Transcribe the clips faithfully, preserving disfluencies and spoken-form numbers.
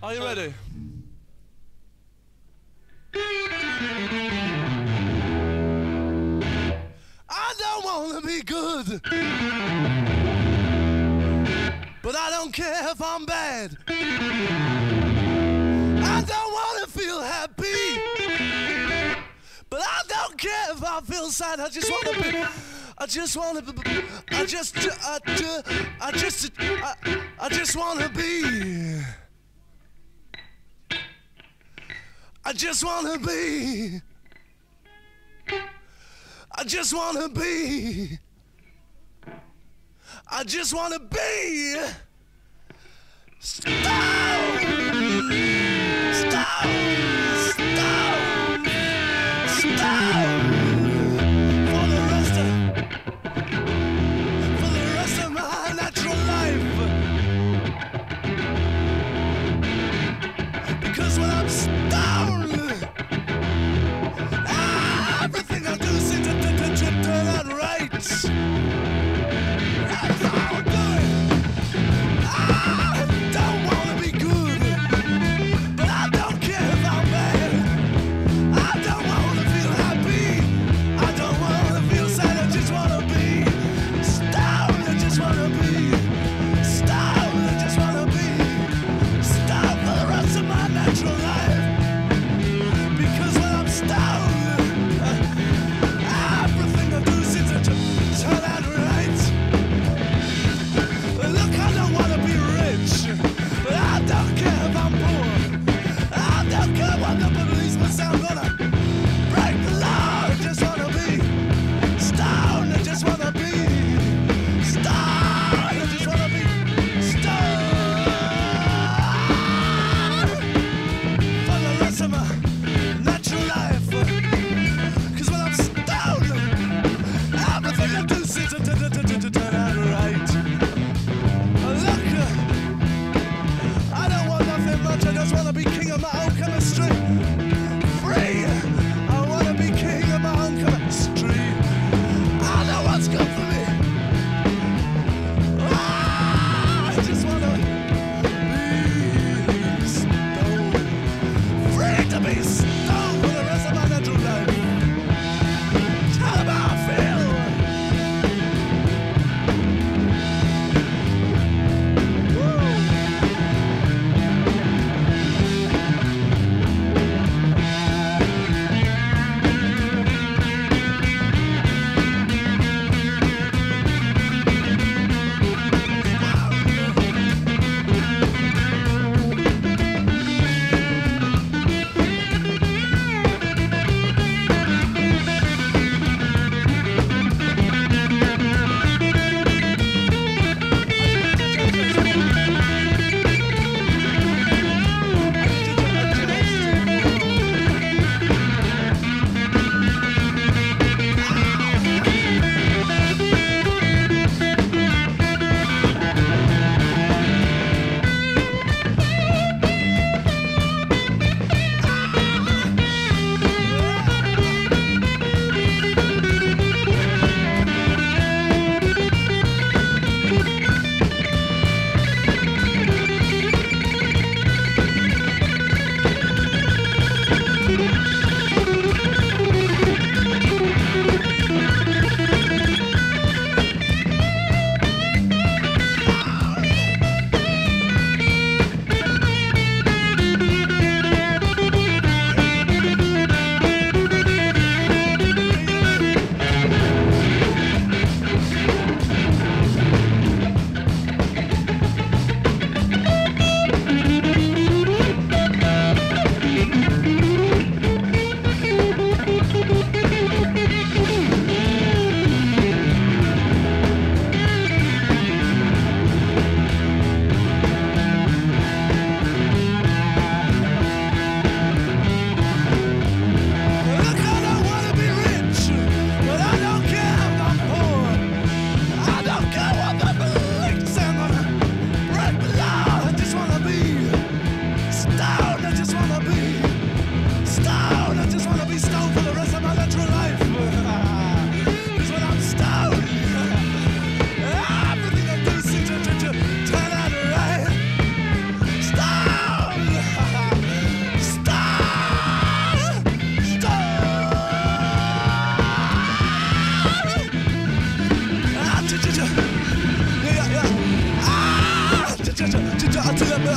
Are you ready? I don't want to be good, but I don't care if I'm bad. I don't want to feel happy, but I don't care if I feel sad. I just want to be, I just want to be, I just, I, I just, I, I just want to be. I just want to be. I just want to be. I just want to be. Stone! Stone! Stone! Stone! For the rest of, for the rest of my natural life. Because when I'm stoned, ah, everything I do seems to, to, to, to turn out right. That's all I'm doing. I don't want to be good, but I don't care if I'm bad. I don't want to feel happy. I don't want to feel sad. I just want to be stoned. I just want to be stoned. I just want to be stoned for the rest of my natural life.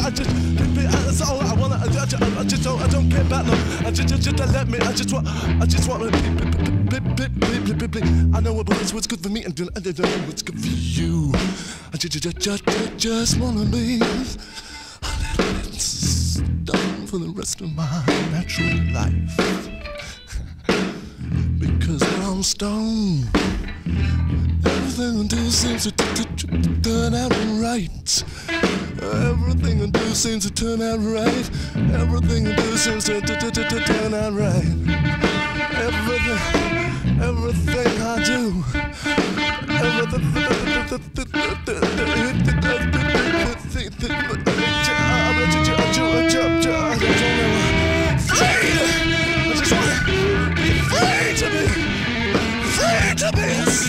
I just, that's all I wanna. I just, I just don't, I don't care about no. I just, just, just let me. I just want, I just want to. I know what's what's good for me, and I don't know what's good for you. I just, just, just, just wanna be a little bit stoned for the rest of my natural life. Because when I'm stoned, everything I do seems to turn out right. Everything I do seems to turn out right. Everything I do seems to turn out right. Everything, everything I do, everything. Free to be, free to be,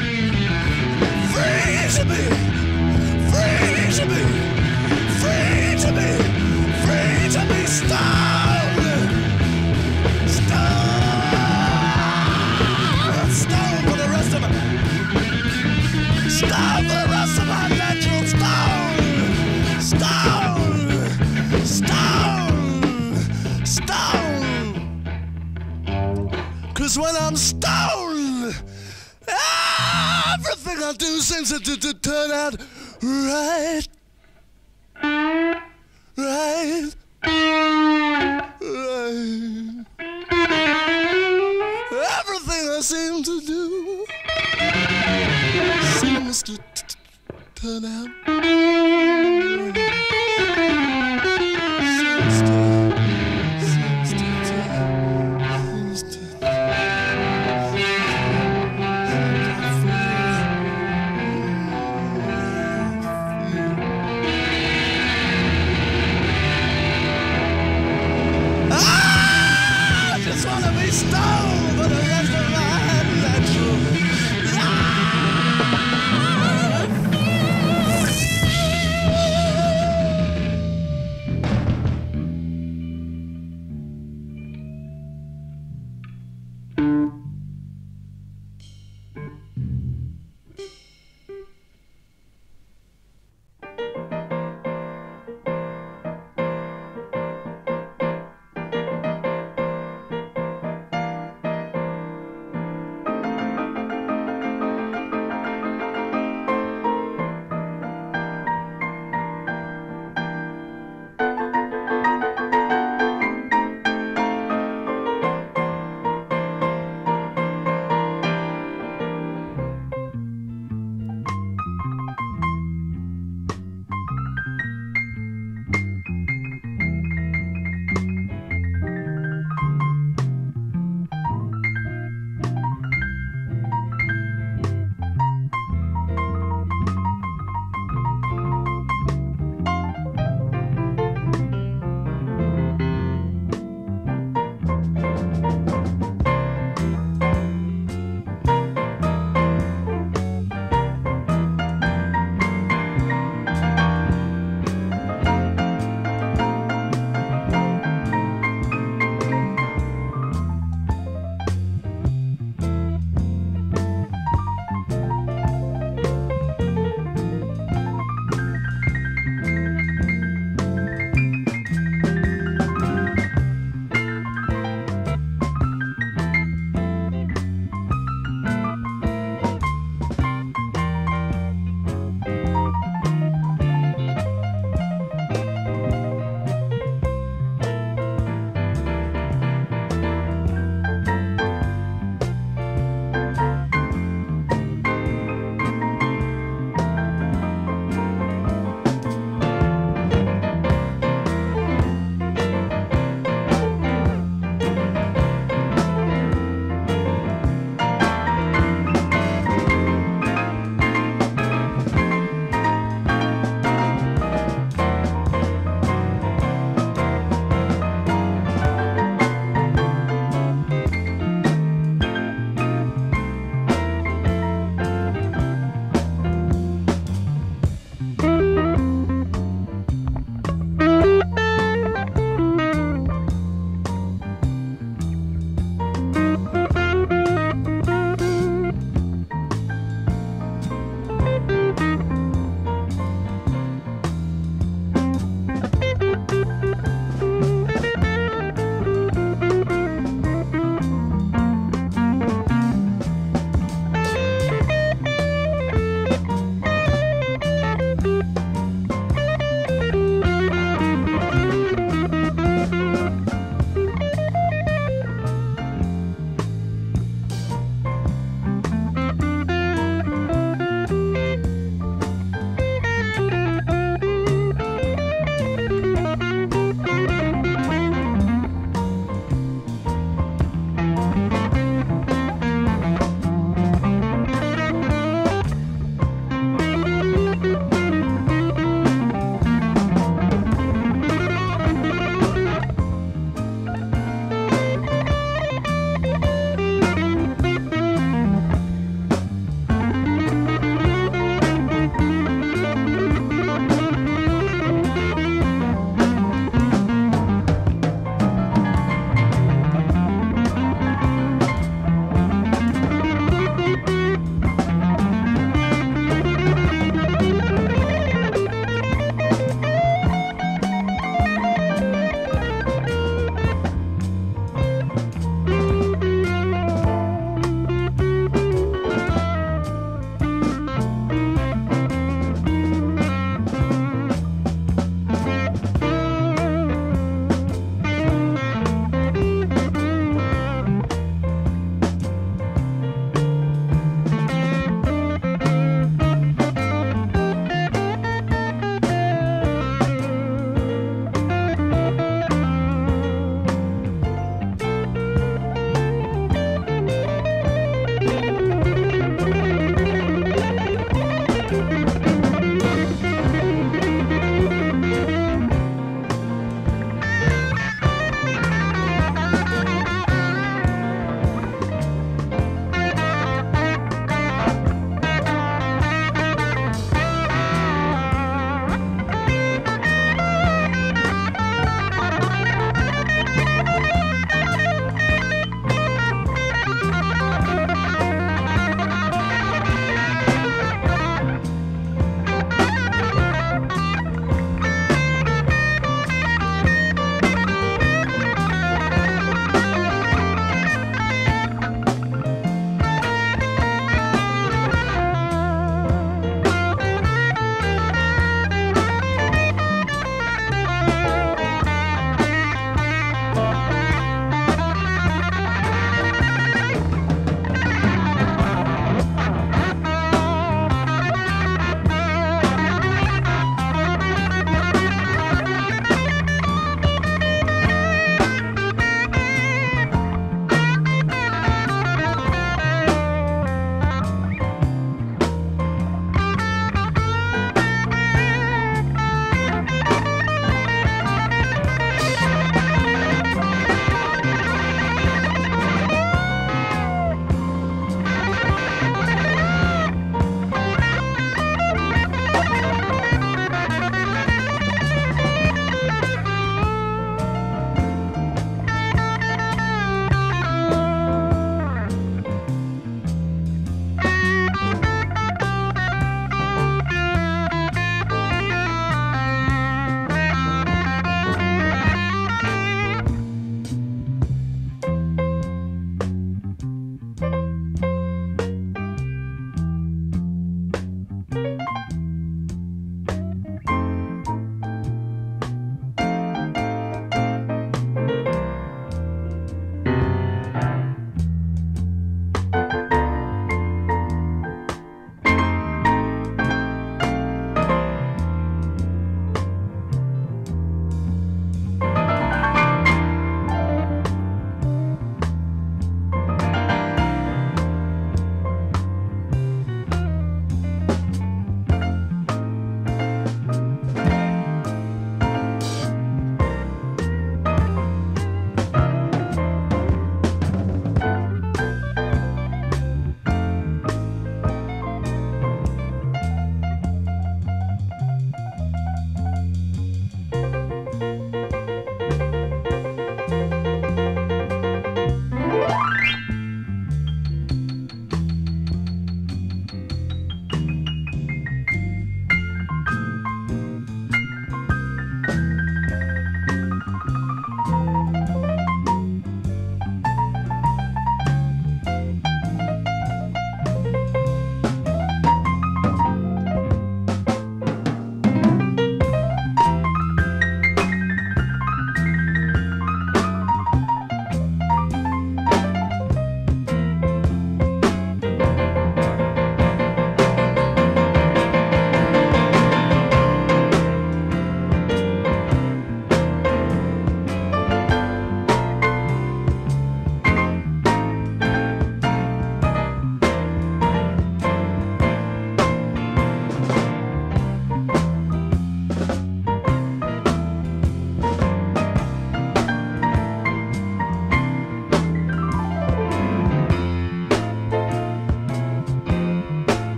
free to be, free to be, free to be, free to be stoned, stoned, stoned for the rest of my, stoned for the rest of my natural stoned, stoned, stoned. Cause when I'm stoned, everything I do seems to, to, to turn out right. Right. Right. Everything I seem to do seems to t- t- turn out right. Seems to, seems to turn, seems to. Stoned for the rest of my natural life.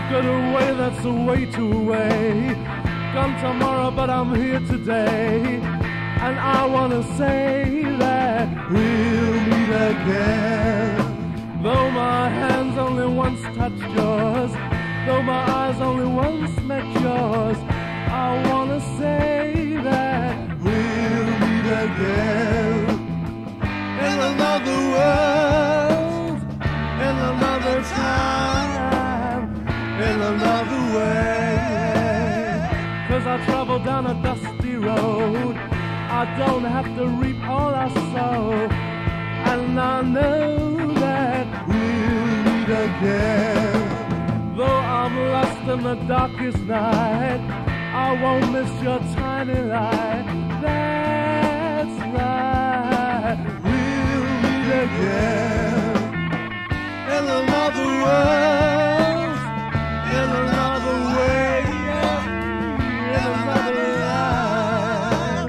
I've got a way that's a way to away. Gone tomorrow, but I'm here today. And I wanna say that we'll meet again. Though my hands only once touched yours, though my eyes only once met yours, I wanna say that we'll meet again. In another world, in another time, in another way. Cause I travel down a dusty road, I don't have to reap all I sow. And I know that we'll meet again. Though I'm lost in the darkest night, I won't miss your tiny light. That's right, we'll meet again. In another world, in another way, in another life.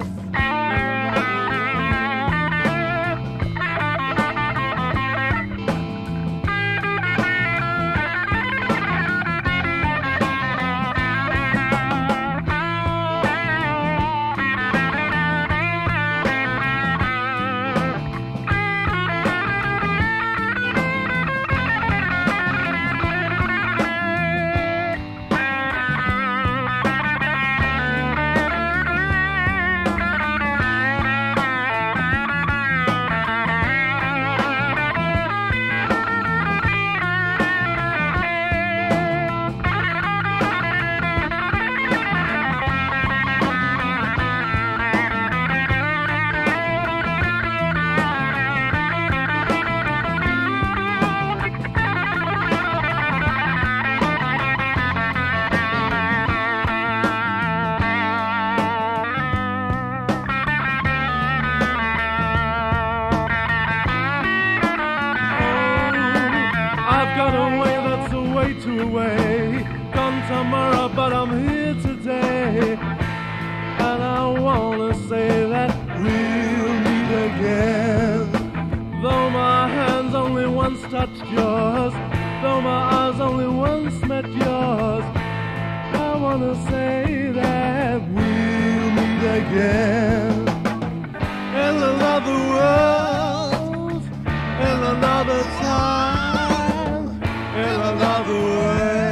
Away, gone tomorrow, but I'm here today. And I wanna say that we'll meet again. Though my hands only once touched yours, though my eyes only once met yours, I wanna say that we'll meet again. In another world, in another time, in another way.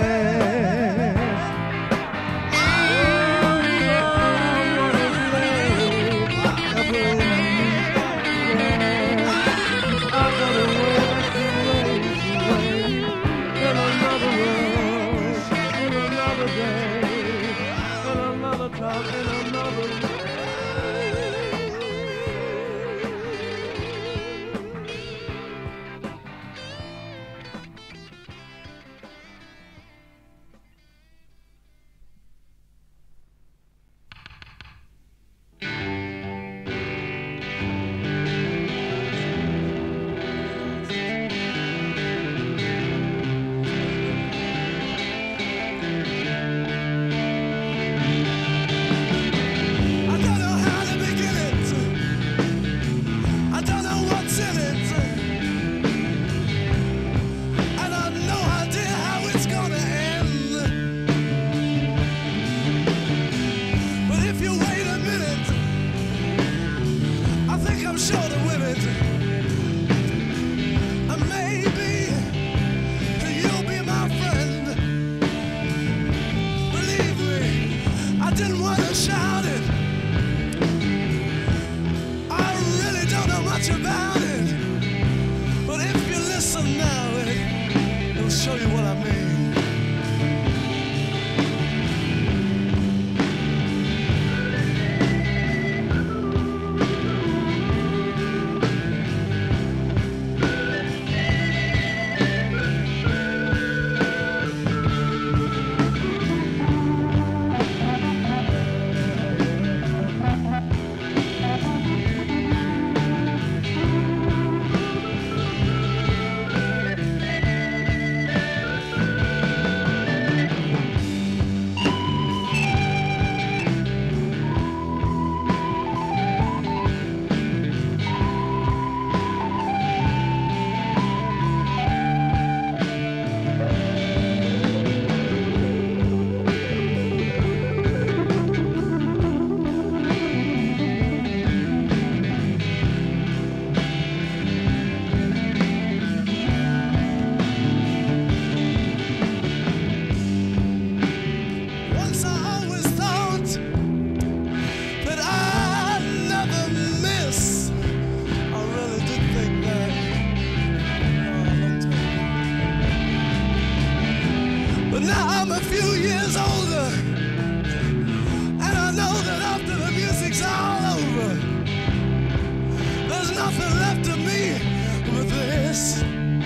Now I'm a few years older, and I know that after the music's all over, there's nothing left of me but this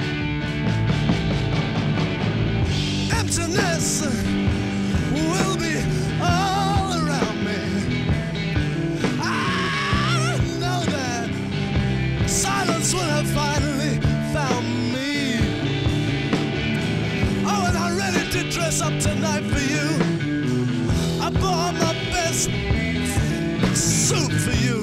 emptiness will be all around me. I know that silence will have finally found me. Oh, and I'm ready to dress up tonight for you. I bought my best suit for you.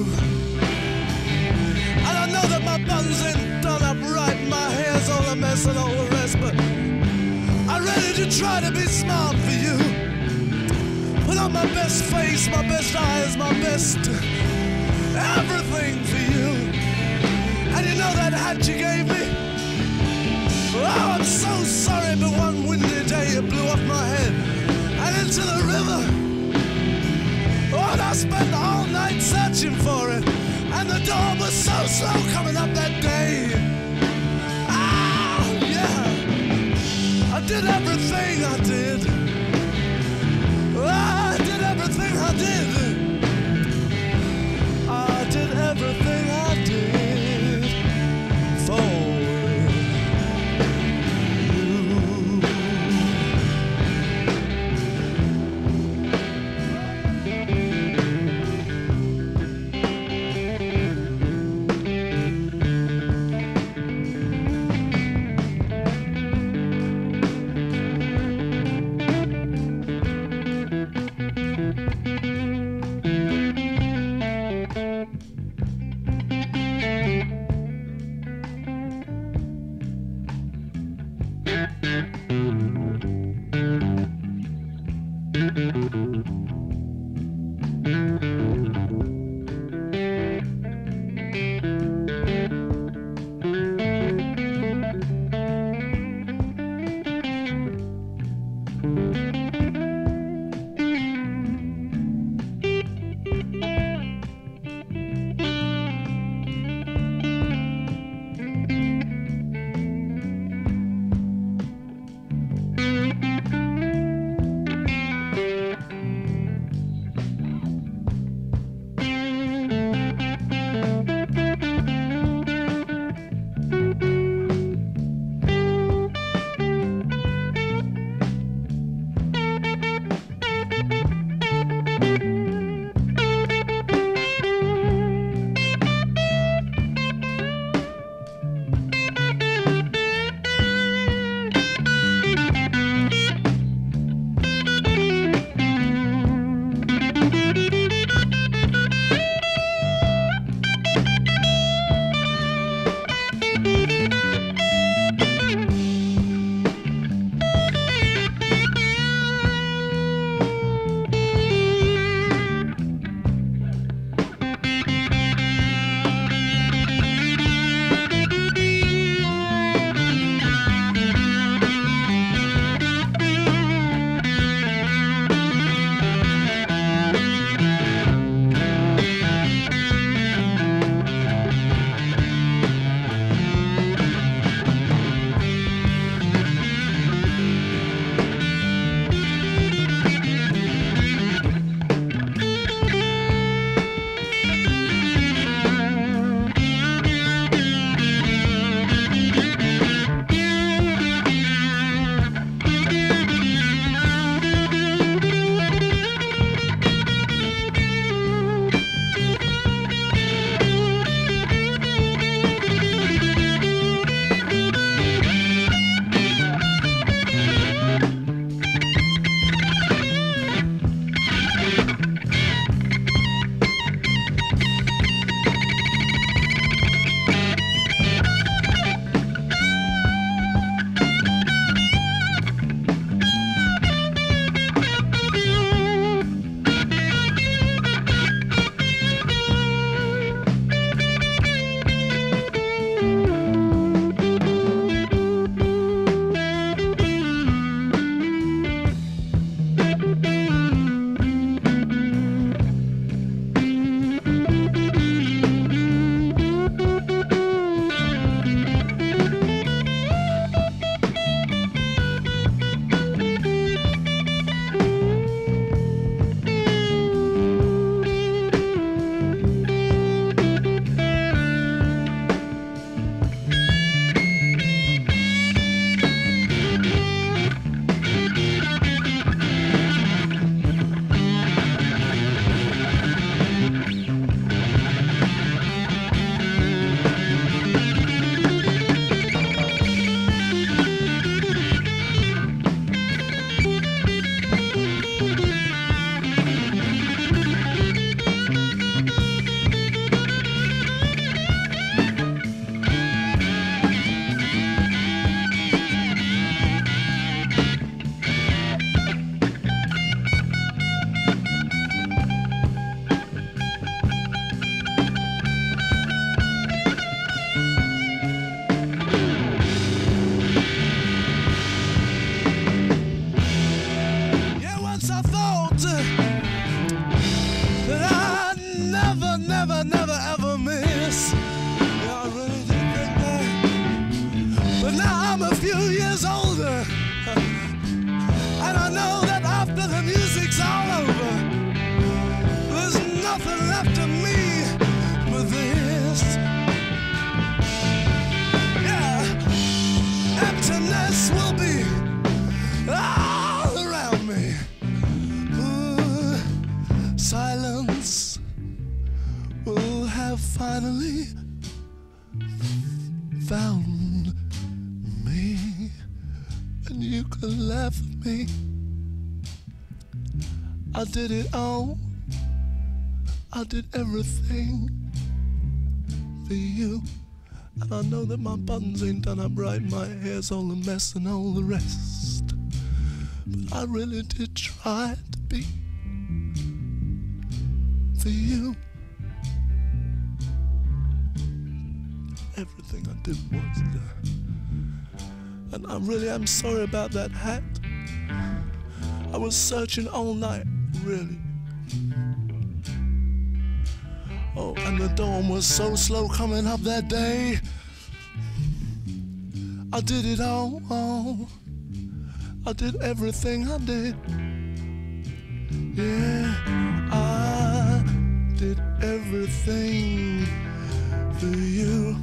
And I know that my buttons ain't done up right, my hair's all a mess and all the rest, but I'm ready to try to be smart for you. Put on my best face, my best eyes, my best everything for you. And you know that hat you gave me? Oh, I'm so sorry, but one windy day it blew off my head and into the river. Oh, and I spent all night searching for it, and the dawn was so slow coming up that day. Oh, yeah, I did everything I did. Oh, I did everything I did. I did everything I did for you. uh, that I never, never, never ever miss. Yeah, I really did think that. But now I'm a few years older, and I know that after the music's all over, there's nothing left of me but this. Yeah, emptiness will be all around me. Ooh, silence will have finally found me, and you can laugh at me. I did it all. I did everything for you. And I know that my buttons ain't done up right, my hair's all a mess and all the rest. But I really did try to be for you. Everything I did was there. And I really am sorry about that hat. I was searching all night, really. Oh, and the dawn was so slow coming up that day. I did it all, all. I did everything I did. Yeah, I did everything for you.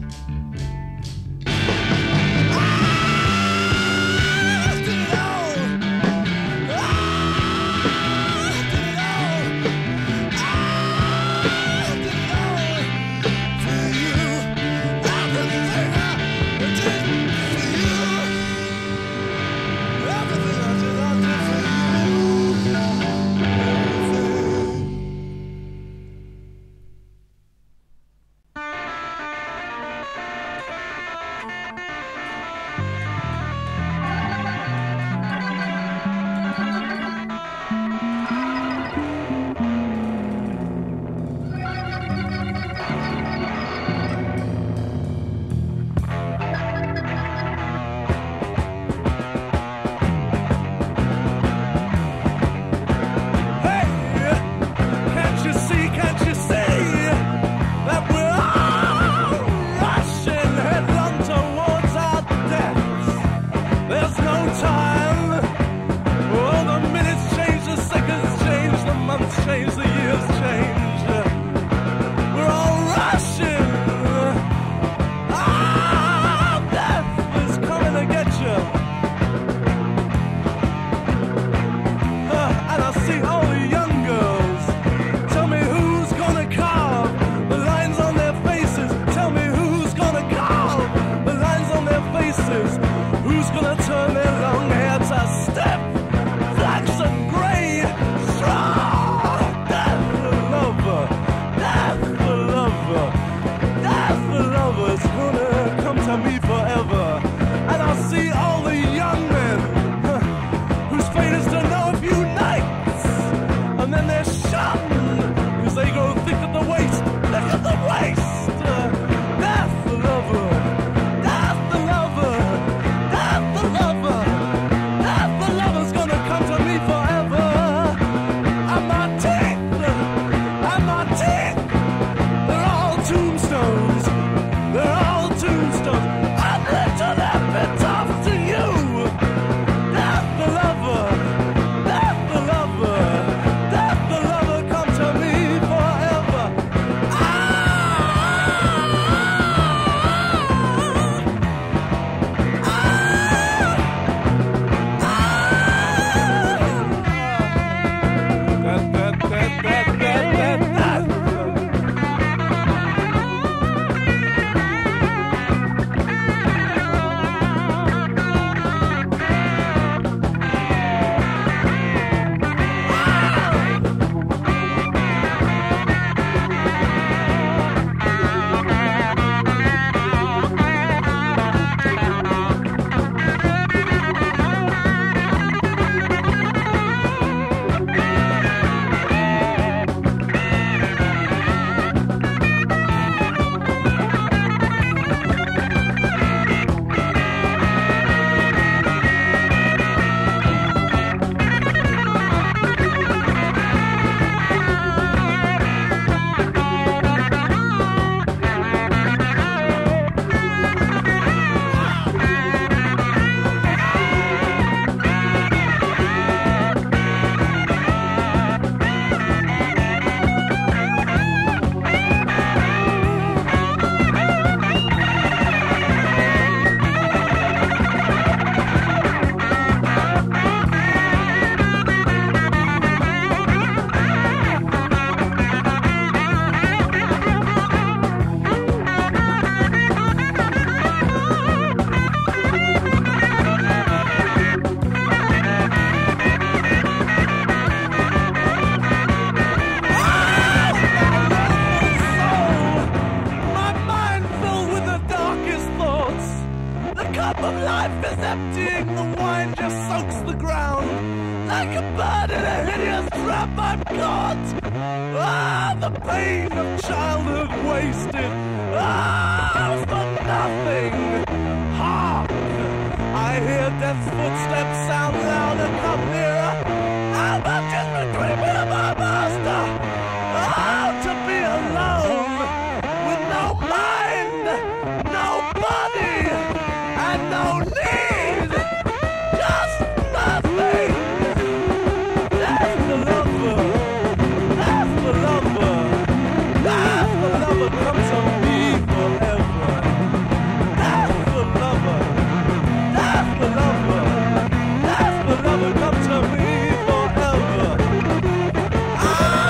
like a bird in a hideous trap I'm caught. Ah, the pain of childhood wasted. Ah, for nothing. Hark! I hear death's footsteps sound loud and come nearer. How much is the creeping of my master? Ah, to be alone with no mind, no body, and no need. Just nothing. That's the lover. That's the lover. That's the lover comes to me forever. That's the lover. That's the lover. That's the lover comes to me forever. Ah,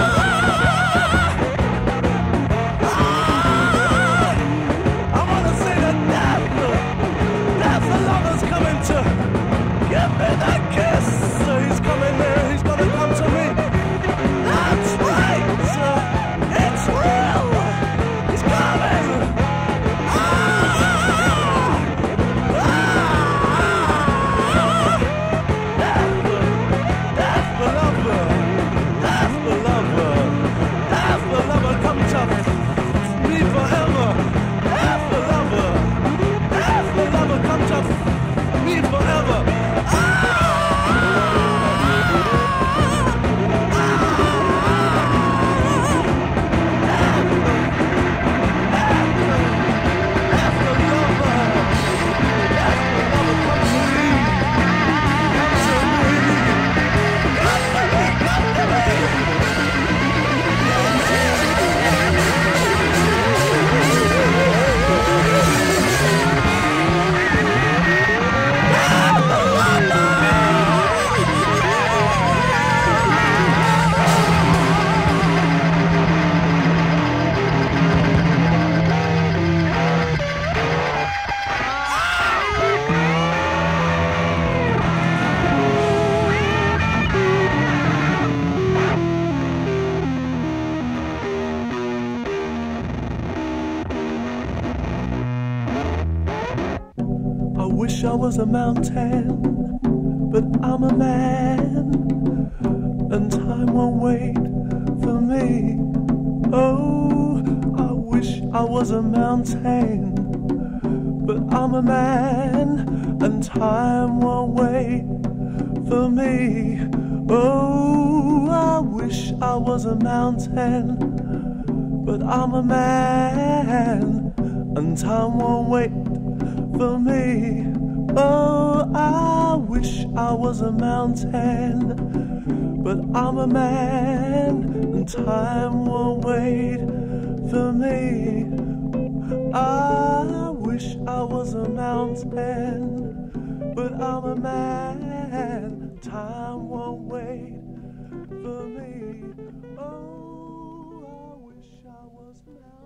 ah, I wanna say that that's the, that's the lover's coming to give me that kiss. So he's coming there, he's gonna come to me. That's right, it's real. He's coming. Ah, ah, that's the, that's the lover. That's the lover. That's the lover come to me forever. That's the lover. That's the lover come to me forever. Ah, I wish I was a mountain, but I'm a man, and time won't wait for me. Oh, I wish I was a mountain, but I'm a man, and time won't wait for me. Oh, I wish I was a mountain, but I'm a man, and time won't wait for me. Oh, I wish I was a mountain, but I'm a man, and time won't wait for me. I wish I was a mountain, but I'm a man, time won't wait for me. Oh, I wish I was a mountain.